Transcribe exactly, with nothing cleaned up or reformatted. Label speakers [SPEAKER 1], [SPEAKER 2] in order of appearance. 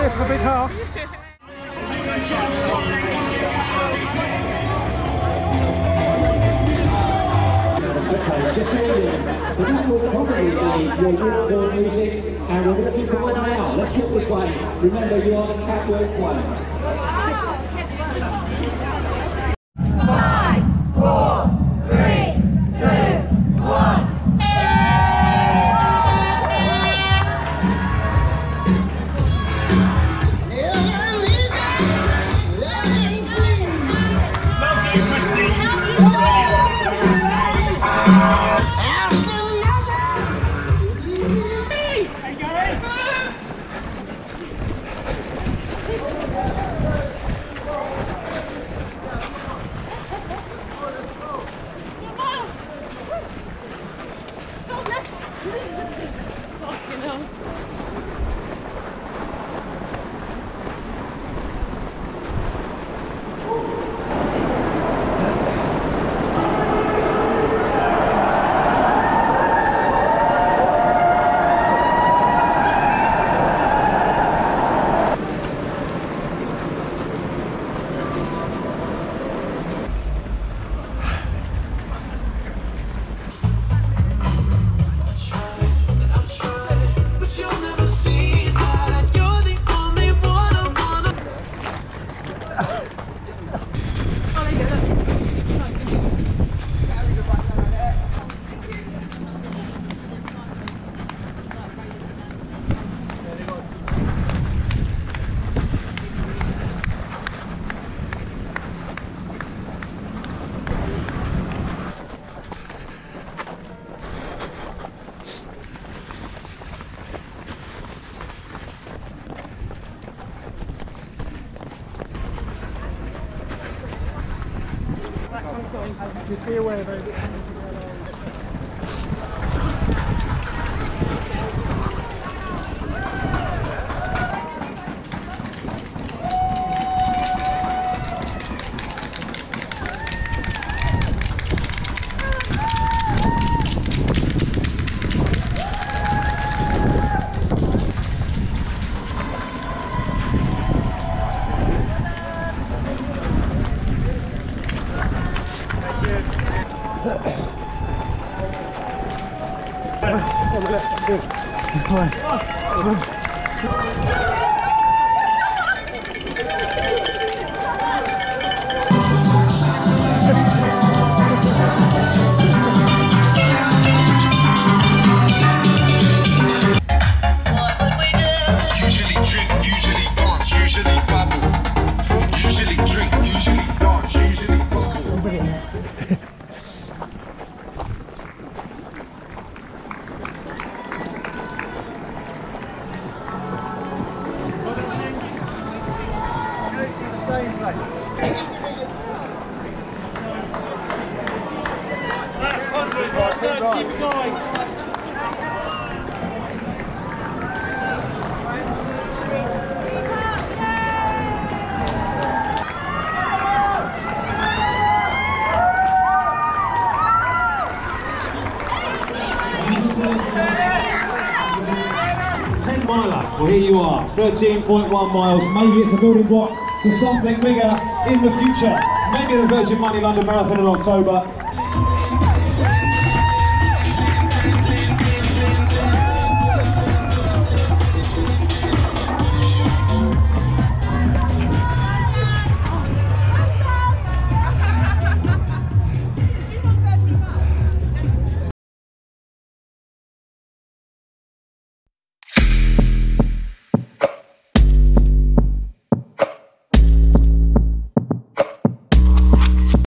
[SPEAKER 1] for the big half.
[SPEAKER 2] Okay, just reading. The that will probably be your walk music, and we're going to keep an eye out. Let's walk this way. Remember, you are the catwalk one.
[SPEAKER 3] Five, four, three, two, one.
[SPEAKER 4] Fucking hell.
[SPEAKER 1] Just be aware, baby. Same place.
[SPEAKER 4] Keep it going.
[SPEAKER 2] ten miler, well here you are, thirteen point one miles. Maybe it's a building block to something bigger in the future. Maybe the Virgin Money London Marathon in October.